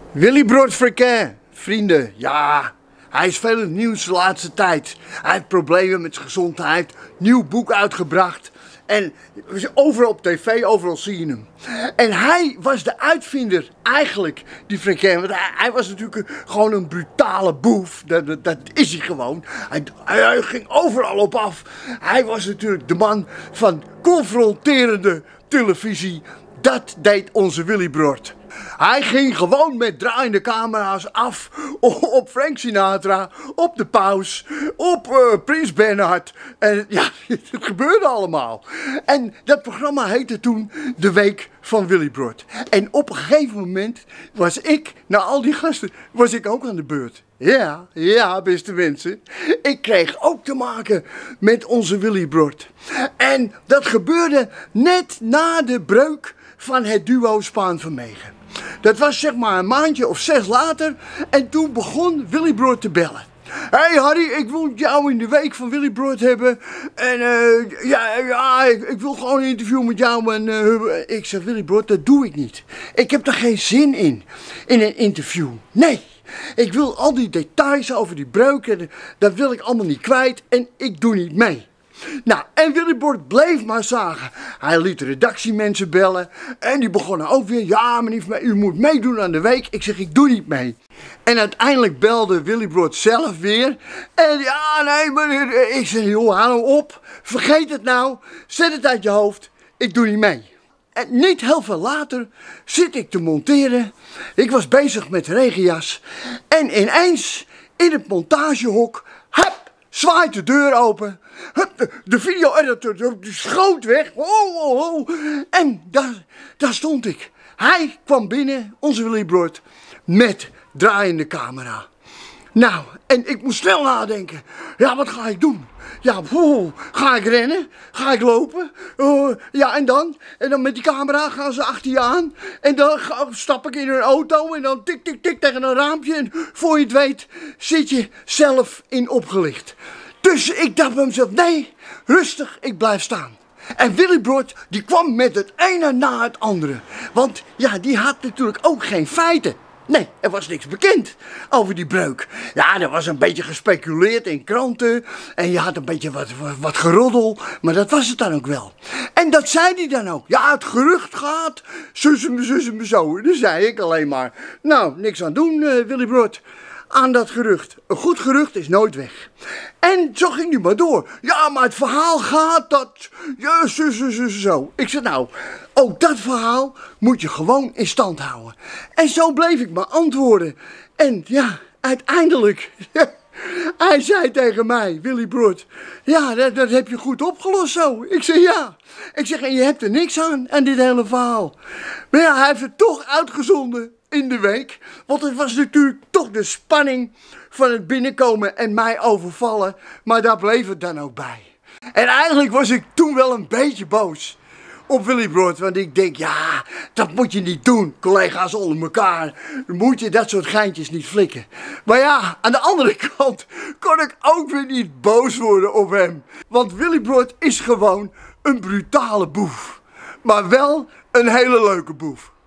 Willybrord Frequin, vrienden, ja, hij is veel in het nieuws de laatste tijd. Hij heeft problemen met zijn gezondheid, nieuw boek uitgebracht en overal op tv, overal zie je hem. En hij was de uitvinder eigenlijk, die Frequin, want hij was natuurlijk gewoon een brutale boef, dat is hij gewoon. Hij ging overal op af. Hij was natuurlijk de man van confronterende televisie. Dat deed onze Willybrord. Hij ging gewoon met draaiende camera's af op Frank Sinatra, op de Paus, op Prins Bernhard. En ja, het gebeurde allemaal. En dat programma heette toen De Week van Willybrord. En op een gegeven moment was ik, na al die gasten, was ik ook aan de beurt. Ja, beste mensen. Ik kreeg ook te maken met onze Willybrord. En dat gebeurde net na de breuk van het duo Spaan-Vermegen. Dat was zeg maar een maandje of 6 later en toen begon Willybrord te bellen. Hey Harry, ik wil jou in de week van Willybrord hebben en ik wil gewoon een interview met jou en ik zeg Willybrord, dat doe ik niet. Ik heb er geen zin in een interview. Nee, ik wil al die details over die breuken, dat wil ik allemaal niet kwijt en ik doe niet mee. Nou, en Willybrord bleef maar zagen. Hij liet de redactiemensen bellen en die begonnen ook weer, ja meneer, u moet meedoen aan de week. Ik zeg, ik doe niet mee. En uiteindelijk belde Willybrord zelf weer en ja, nee, maar ik zeg, joh, hou nou op, vergeet het nou, zet het uit je hoofd, ik doe niet mee. En niet heel veel later zit ik te monteren, ik was bezig met regenjas en ineens in het montagehok, hup, zwaait de deur open, de video-editor schoot weg, en daar stond ik. Hij kwam binnen, onze Willybrord, met draaiende camera. Nou, en ik moest snel nadenken. Ja, wat ga ik doen? Ja, ga ik rennen? Ga ik lopen? Ja, en dan? En dan met die camera gaan ze achter je aan. En dan stap ik in een auto en dan tik, tik, tik tegen een raampje. En voor je het weet zit je zelf in opgelicht. Dus ik dacht bij mezelf, nee, rustig, ik blijf staan. En Willybrord die kwam met het ene na het andere. Want ja, die had natuurlijk ook geen feiten. Nee, er was niks bekend over die breuk. Ja, er was een beetje gespeculeerd in kranten. En je had een beetje wat geroddel. Maar dat was het dan ook wel. En dat zei hij dan ook. Ja, het gerucht gaat. Zussen, zo. En dan zei ik alleen maar. Nou, niks aan doen, Willybrord. Aan dat gerucht. Een goed gerucht is nooit weg. En zo ging hij maar door. Ja, maar het verhaal gaat dat... Ja, zo. Ik zei, nou, ook dat verhaal moet je gewoon in stand houden. En zo bleef ik maar antwoorden. En ja, uiteindelijk... Hij zei tegen mij, Willybrord, ja, dat heb je goed opgelost zo. Ik zeg, ja. Ik zeg, en je hebt er niks aan dit hele verhaal. Maar ja, hij heeft het toch uitgezonden in de week. Want het was natuurlijk toch de spanning van het binnenkomen en mij overvallen. Maar daar bleef het dan ook bij. En eigenlijk was ik toen wel een beetje boos op Willybrord, want ik denk, ja, dat moet je niet doen, collega's onder elkaar. Dan moet je dat soort geintjes niet flikken. Maar ja, aan de andere kant kon ik ook weer niet boos worden op hem. Want Willybrord is gewoon een brutale boef. Maar wel een hele leuke boef.